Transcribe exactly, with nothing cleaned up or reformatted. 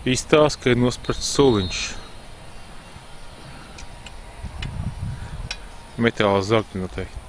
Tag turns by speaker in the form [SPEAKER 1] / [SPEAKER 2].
[SPEAKER 1] Izstāsta, ka ir nosprasts suliņš. Metāla zagļi noteikti.